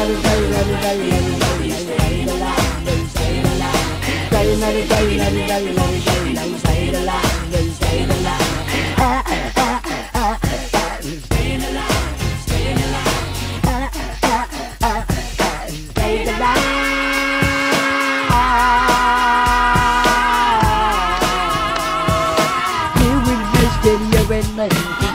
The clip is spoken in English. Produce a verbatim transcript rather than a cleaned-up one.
everybody, everybody, everybody, stay alive, stay alive. Stay everybody, everybody, everybody, stay alive, stay alive. Ah, ah, ah, ah, ah, staying alive, staying alive. Ah, ah, ah, ah, ah, staying alive. You will miss it, you're in my